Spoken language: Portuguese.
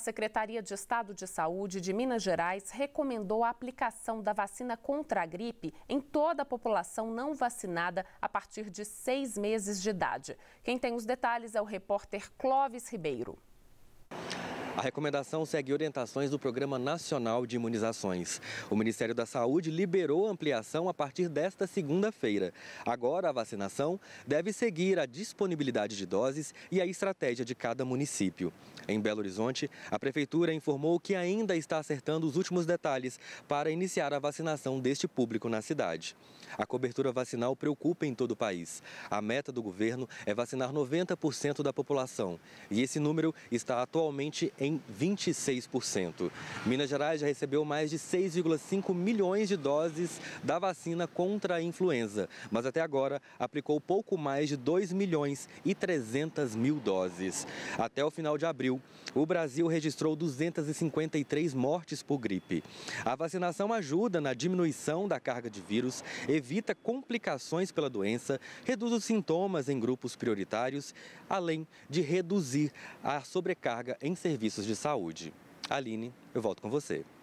Secretaria de Estado de Saúde de Minas Gerais recomendou a aplicação da vacina contra a gripe em toda a população não vacinada a partir de 6 meses de idade. Quem tem os detalhes é o repórter Clóvis Ribeiro. A recomendação segue orientações do Programa Nacional de Imunizações. O Ministério da Saúde liberou a ampliação a partir desta segunda-feira. Agora, a vacinação deve seguir a disponibilidade de doses e a estratégia de cada município. Em Belo Horizonte, a Prefeitura informou que ainda está acertando os últimos detalhes para iniciar a vacinação deste público na cidade. A cobertura vacinal preocupa em todo o país. A meta do governo é vacinar 90% da população e esse número está atualmente em 26%. Minas Gerais já recebeu mais de 6,5 milhões de doses da vacina contra a influenza, mas até agora aplicou pouco mais de 2 milhões e 300 mil doses. Até o final de abril, o Brasil registrou 253 mortes por gripe. A vacinação ajuda na diminuição da carga de vírus, evita complicações pela doença, reduz os sintomas em grupos prioritários, além de reduzir a sobrecarga em serviços de saúde. Aline, eu volto com você.